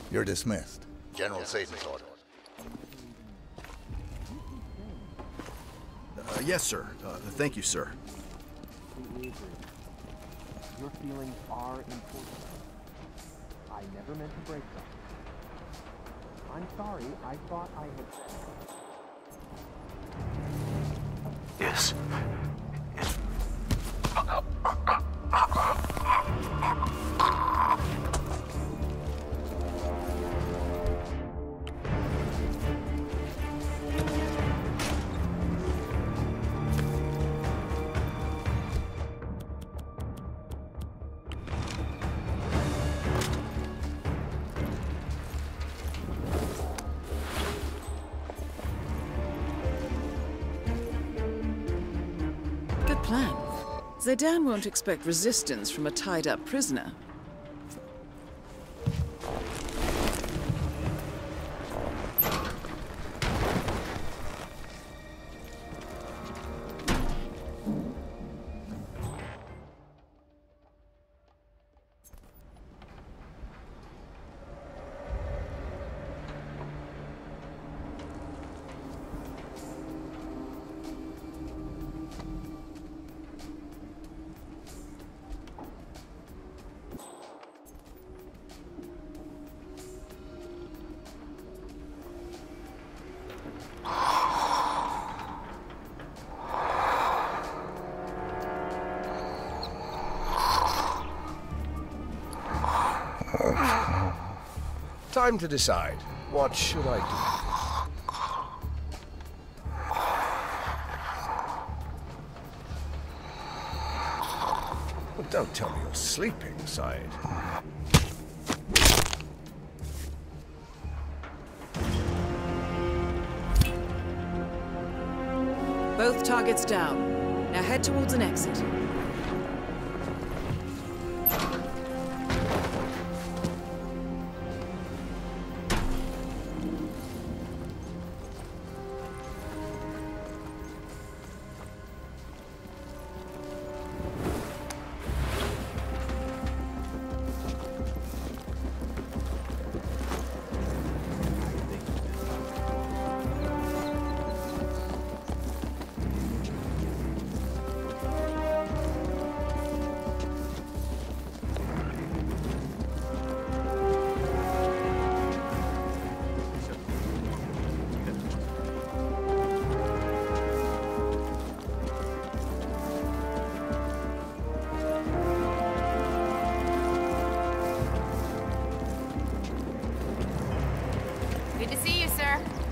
You're dismissed. General Zaydan's order. Yes, sir. Thank you, sir. Your feelings are important. I never meant to break them. I'm sorry, I thought I had said. Yes. Good plan. Zaydan won't expect resistance from a tied-up prisoner. Time to decide. What should I do? Well, don't tell me you're sleeping, Said. Both targets down. Now head towards an exit. Good to see you, sir.